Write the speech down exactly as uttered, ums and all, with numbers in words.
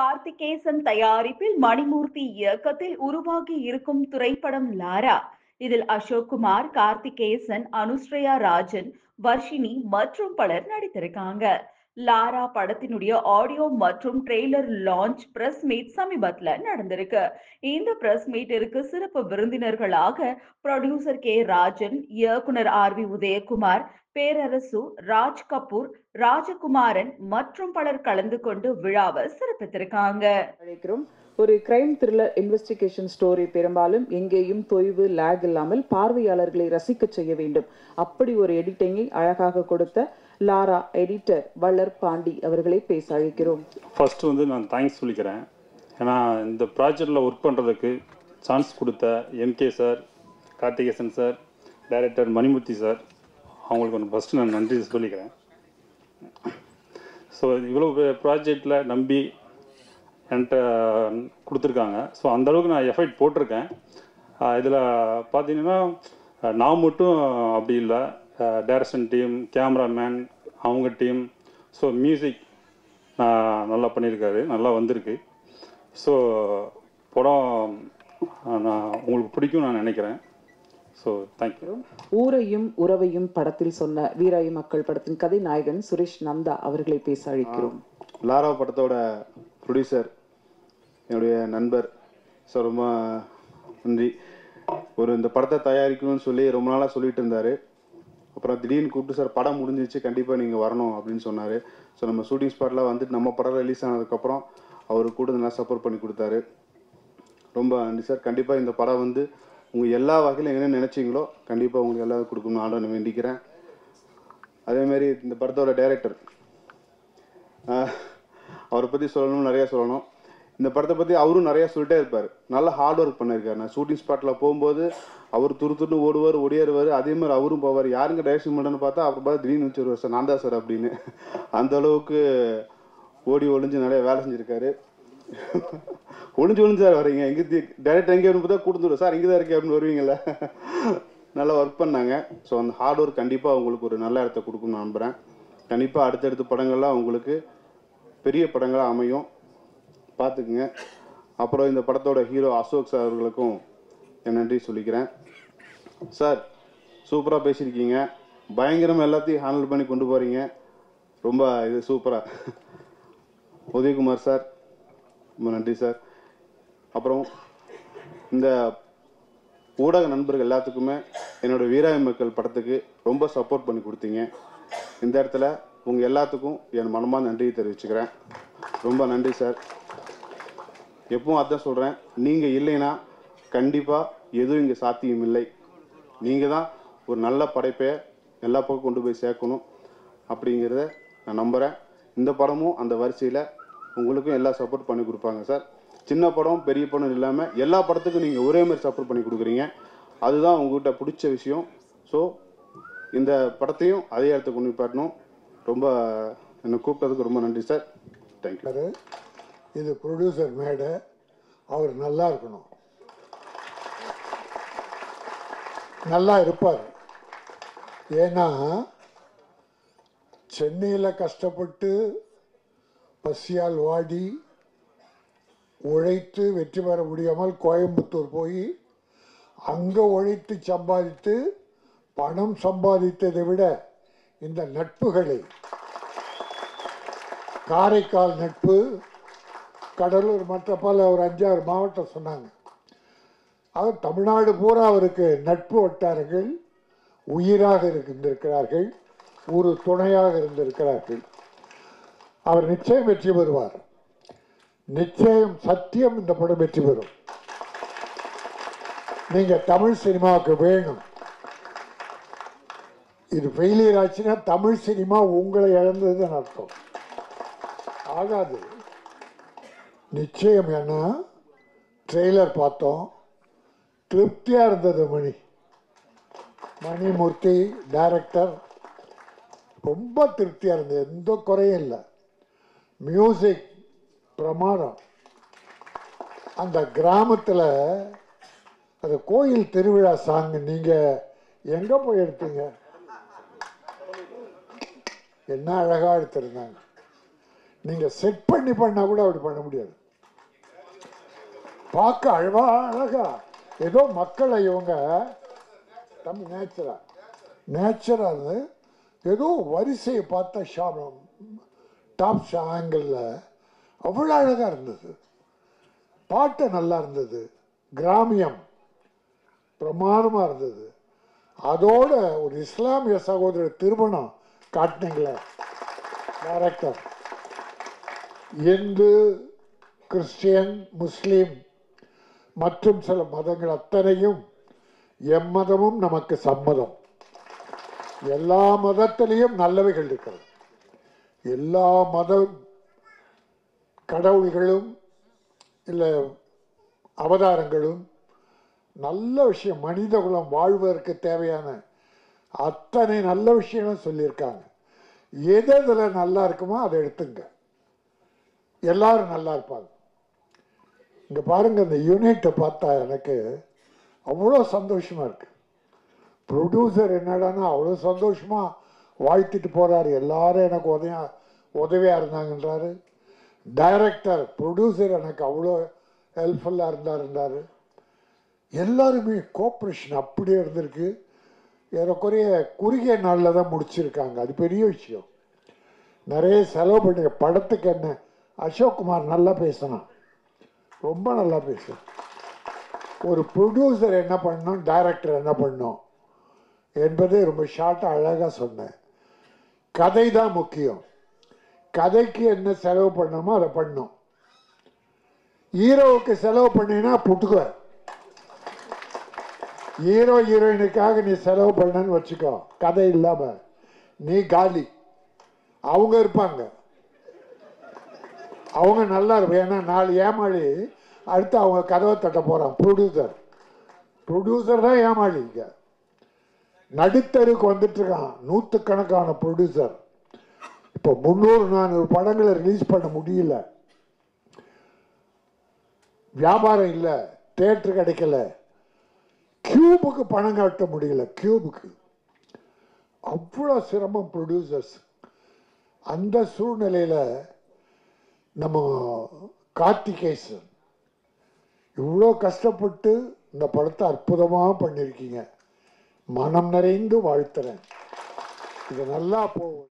கார்த்திகேசன் தயாரிப்பில் மணிமூர்த்தி இயக்கத்தில் உருவாகி இருக்கும் திரைப்படம் லாரா. இதில் அசோக்குமார், கார்த்திகேசன், அனுஸ்ரயா ராஜன், வர்ஷினி மற்றும் பலர் நடித்திருக்காங்க. லாரா படத்தினுடைய ஆடியோ மற்றும் ட்ரெய்லர் லான்ச் பிரஸ் மீட் சமீபத்துல நடந்திருக்கு. இந்த பிரஸ் மீட்டிற்கு சிறப்பு விருந்தினர்களாக ப்ரொடியூசர் கே ராஜன், இயக்குனர் ஆர் வி உதயகுமார், பேரரசு, ராஜ் கபூர், ராஜகுமாரன் மற்றும் பலர் கலந்து கொண்டு விழாவை சிறப்பித்திருக்காங்க. ஒரு கிரைம் த்ரில்லர் இன்வெஸ்டிகேஷன் ஸ்டோரி பெரும்பாலும் எங்கேயும் தொய்வு லேக் இல்லாமல் பார்வையாளர்களை ரசிக்க செய்ய வேண்டும். அப்படி ஒரு எடிட்டிங்கை அழகாக கொடுத்த லாரா எடிட்டர் வள்ளர் பாண்டி அவர்களை பேச அழைக்கிறோம். ஃபர்ஸ்ட் வந்து நான் தேங்க்ஸ் சொல்லிக்கிறேன். ஏன்னா இந்த ப்ராஜெக்டில் ஒர்க் பண்ணுறதுக்கு சான்ஸ் கொடுத்த MK sir, Karthikesan sir, director Manimoorthy sir, அவங்களுக்கு ஒன்று ஃபஸ்ட்டு நான் நன்றி சொல்லிக்கிறேன். ஸோ இவ்வளோ ப்ராஜெக்டில் நம்பி என்கிட்ட கொடுத்துருக்காங்க. ஸோ அந்தளவுக்கு நான் எஃபர்ட் போட்டிருக்கேன். இதில் பார்த்தீங்கன்னா நான் மட்டும் அப்படி இல்லை, டைரக்ஷன் டீம், கேமராமேன், அவங்க டீம், ஸோ மியூசிக் நல்லா பண்ணியிருக்காரு, நல்லா வந்திருக்கு. ஸோ படம் நான் உங்களுக்கு பிடிக்கும் நான் நினைக்கிறேன். So thank you. ஊரையும் உறவையும் படத்தில் சொன்ன வீராயி மக்கள் படத்தின் கதை நாயகன் சுரேஷ் நந்தா அவர்களை பேச அழைக்கிறோம். லாரா படத்தோட ப்ரொடியூசர் என்னுடைய நண்பர் சார், ரொம்ப நன்றி. ஒரு இந்த படத்தை தயாரிக்கணும்னு சொல்லி ரொம்ப நாளாக சொல்லிட்டு இருந்தார். அப்புறம் திடீர்னு கூப்பிட்டு சார் படம் முடிஞ்சிச்சு, கண்டிப்பாக நீங்கள் வரணும் அப்படின்னு சொன்னார். ஸோ நம்ம ஷூட்டிங் ஸ்பாட்டில் வந்துட்டு நம்ம படம் ரிலீஸ் ஆனதுக்கப்புறம் அவர் கூட நல்லா சப்போர்ட் பண்ணி கொடுத்தாரு. ரொம்ப நன்றி சார். கண்டிப்பாக இந்த படம் வந்து உங்கள் எல்லா வகையிலும் என்ன நினச்சிங்களோ கண்டிப்பாக உங்களுக்கு எல்லாம் கொடுக்கணும்னு ஆர்டர் நான் வேண்டிக்கிறேன். அதேமாரி இந்த படத்தோட டைரக்டர், அவரை பற்றி சொல்லணும், நிறையா சொல்லணும். இந்த படத்தை பற்றி அவரும் நிறையா சொல்லிட்டே இருப்பார். நல்லா ஹார்ட் ஒர்க் பண்ணியிருக்காரு. நான் ஷூட்டிங் ஸ்பாட்டில் போகும்போது அவர் துரு துருன்னு ஓடுவார், ஒடியாருவார். அதே மாதிரி அவரும் போவார். யாருங்க டைரக்ஷன் பண்ணுறேன்னு பார்த்தா அப்புறம் பார்த்து திடீர்னு வச்சுருவார், சார் நான் தான் சார் அப்படின்னு. அந்த அளவுக்கு ஓடி ஒளிஞ்சு நிறைய வேலை செஞ்சுருக்காரு. ஒளிஞ்சு ஒளிஞ்சு சார் வரீங்க, எங்கே டைரக்டர் எங்கே பார்த்தா கூட்டுருவோம் சார், இங்கே தான் இருக்கே அப்படின்னு வருவீங்களா. நல்லா ஒர்க் பண்ணாங்க. ஸோ அந்த ஹார்ட் ஒர்க் கண்டிப்பாக உங்களுக்கு ஒரு நல்ல இடத்த கொடுக்குன்னு நம்புகிறேன். கண்டிப்பாக அடுத்தடுத்த படங்கள்லாம் உங்களுக்கு பெரிய படங்களாக அமையும், பார்த்துக்குங்க. அப்புறம் இந்த படத்தோட ஹீரோ அசோக் சார் அவர்களுக்கும் என் நன்றி சொல்லிக்கிறேன். சார் சூப்பராக பேசியிருக்கீங்க, பயங்கரமாக எல்லாத்தையும் ஹேண்டில் பண்ணி கொண்டு போகிறீங்க, ரொம்ப இது சூப்பராக. உதயகுமார் சார் ரொம்ப நன்றி சார். அப்புறம் இந்த ஊடக நண்பர்கள் எல்லாத்துக்குமே என்னோட வீராய மக்கள் படத்துக்கு ரொம்ப சப்போர்ட் பண்ணி கொடுத்தீங்க. இந்த இடத்துல உங்கள் எல்லாத்துக்கும் என் மனமாக நன்றியை தெரிவிச்சுக்கிறேன். ரொம்ப நன்றி சார். எப்பவும் அதான் சொல்கிறேன், நீங்கள் இல்லைன்னா கண்டிப்பாக எதுவும் இங்கே சாத்தியம் இல்லை. நீங்கள் தான் ஒரு நல்ல படைப்பை எல்லா பக்கம் கொண்டு போய் சேர்க்கணும் அப்படிங்கிறத நான் நம்புகிறேன். இந்த படமும் அந்த வரிசையில் உங்களுக்கும் எல்லா சப்போர்ட் பண்ணி கொடுப்பாங்க சார். சின்ன படம் பெரிய படம் இல்லாமல் எல்லா படத்துக்கும் நீங்கள் ஒரே மாதிரி சப்போர்ட் பண்ணி கொடுக்குறீங்க, அதுதான் உங்கள்கிட்ட பிடிச்ச விஷயம். ஸோ இந்த படத்தையும் அதே இடத்துக்கு கொண்டு போயிடணும். ரொம்ப என்னை கூப்பிட்டதுக்கு ரொம்ப நன்றி சார். தேங்க்யூ. இது ப்ரொடியூசர் மேடை, அவர் நல்லா இருக்கணும், நல்லா இருப்பார். ஏன்னா சென்னையில் கஷ்டப்பட்டு பசியால் வாடி உழைத்து வெற்றி பெற முடியாமல் கோயம்புத்தூர் போய் அங்கே உழைத்து சம்பாதித்து பணம் சம்பாதித்ததை விட இந்த நட்புகளை, காரைக்கால் நட்பு, கடலூர், மற்ற பல ஒரு அஞ்சாறு மாவட்டம் சொன்னாங்க. அவர் தமிழ்நாடு பூரா அவருக்கு நட்பு வட்டாரங்கள் உயிராக இருந்திருக்கிறார்கள், ஒரு துணையாக இருந்திருக்கிறார்கள். அவர் நிச்சயம் வெற்றி பெறுவார், நிச்சயம் சத்தியம் இந்த படம் வெற்றி பெறும். நீங்க தமிழ் சினிமாவுக்கு வேணும். இது ஃபெயிலியர் ஆச்சுன்னா தமிழ் சினிமா உங்களை இழந்ததுன்னு அர்த்தம். ஆகாது நிச்சயம். ஏன்னா ட்ரெய்லர் பார்த்தோம், திருப்தியாக இருந்தது. மணி மணிமூர்த்தி டைரக்டர் ரொம்ப திருப்தியாக இருந்தது, எந்த குறையும் இல்லை. மியூசிக் பிரமாதம். அந்த கிராமத்தில் அந்த கோயில் திருவிழா சாங் நீங்கள் எங்கே போய் எடுத்தீங்க? என்ன அழகாக எடுத்திருந்தாங்க. நீங்கள் செட் பண்ணி பண்ணால் கூட அப்படி பண்ண முடியாது. பார்க்க அழவா அழகா ஏதோ மக்களை இவங்க தம்பி நேச்சரா நேச்சராக ஏதோ வரிசையை பார்த்த ஷாபம் டாப் ஆங்கிளில் அவ்வளோ அழகாக இருந்தது. பாட்டு நல்லா இருந்தது. கிராமியம் பிரமாதமாக இருந்தது. அதோட ஒரு இஸ்லாமிய சகோதரர் திருமணம் காட்டினீங்களே டைரக்டர். இந்து, கிறிஸ்டியன், முஸ்லீம் மற்றும் சில மதங்கள் அத்தனையும் எம்மதமும் நமக்கு சம்மதம். எல்லா மதத்திலையும் நல்லவைகள் இருக்கிறது. எல்லா மத கடவுள்களும் இல்லை அவதாரங்களும் நல்ல விஷயம், மனித குலம் வாழ்வதற்கு தேவையான அத்தனை நல்ல விஷயங்களும் சொல்லியிருக்காங்க. எது இதில் நல்லா இருக்குமோ அதை எடுத்துங்க, எல்லாரும் நல்லா இருப்பாங்க. இங்கே பாருங்கள், இந்த யூனிட்டை பார்த்தா எனக்கு அவ்வளோ சந்தோஷமாக இருக்குது. ப்ரொடியூசர் என்னடானா அவ்வளோ சந்தோஷமாக வாழ்த்திட்டு போகிறாரு. எல்லாரும் எனக்கு உதவியா உதவியாக இருந்தாங்கன்றாரு. டைரக்டர் ப்ரொடியூசர் எனக்கு அவ்வளோ ஹெல்ப்ஃபுல்லாக இருந்தாருன்றாரு. எல்லாருமே கோஆப்ரேஷன் அப்படியே இருந்திருக்கு. ஏறக்குறைய குறுகிய நாளில் தான் முடிச்சிருக்காங்க. அது பெரிய விஷயம். நிறைய செலவு பண்ணுங்க. படத்துக்கு என்ன அசோக்குமார் நல்லா பேசினான், ரொம்ப நல்லா பேசும். ஒரு ப்ரொடியூசர் என்ன பண்ணணும், டைரக்டர் என்ன பண்ணணும் என்பதை ரொம்ப ஷார்ட்டாக அழகாக சொன்னேன். கதை தான் முக்கியம். கதைக்கு என்ன செலவு பண்ணணுமோ அதை பண்ணணும். ஹீரோவுக்கு செலவு பண்ணினா புட்டுக்குவேன். ஹீரோ ஹீரோயினுக்காக நீ செலவு பண்ணன்னு வச்சுக்கோ, கதை இல்லாம நீ காலி. அவங்க இருப்பாங்க, அவங்க நல்லா இருப்பாங்க. ஏன்னா நாலு ஏமாளி அடுத்து அவங்க கதவை தட்ட போறான். ப்ரொடியூசர் ப்ரொடியூசர் தான் ஏமாளிங்க. நடுத்தருக்கு வந்துட்டு இருக்கான் நூற்றுக்கணக்கான ப்ரொடியூசர். இப்போ முந்நூறு நானூறு படங்களை ரிலீஸ் பண்ண முடியல. வியாபாரம் இல்லை, தியேட்டர் கிடைக்கல, கியூபுக்கு பணம் காட்ட முடியல. கியூபுக்கு அவ்வளோ சிரமம் ப்ரொடியூசர்ஸ். அந்த சூழ்நிலையில் நம்ம கார்த்திகேசன் இவ்வளோ கஷ்டப்பட்டு இந்த படத்தை அற்புதமாக பண்ணியிருக்கீங்க. மனம் நிறைந்து வாழ்த்துறேன். இது நல்லா போகும்.